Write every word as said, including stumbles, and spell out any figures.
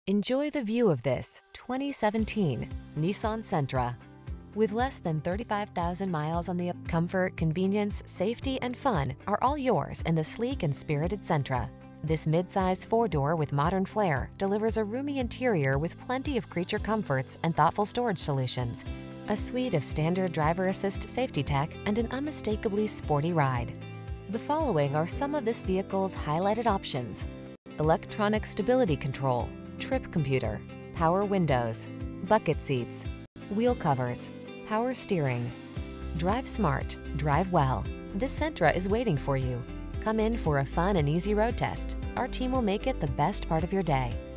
Enjoy the view of this twenty seventeen Nissan Sentra. With less than thirty-five thousand miles on the comfort, convenience, safety, and fun are all yours in the sleek and spirited Sentra. This midsize four-door with modern flair delivers a roomy interior with plenty of creature comforts and thoughtful storage solutions, a suite of standard driver assist safety tech, and an unmistakably sporty ride. The following are some of this vehicle's highlighted options: electronic stability control, trip computer, power windows, bucket seats, wheel covers, power steering. Drive smart, drive well. This Sentra is waiting for you. Come in for a fun and easy road test. Our team will make it the best part of your day.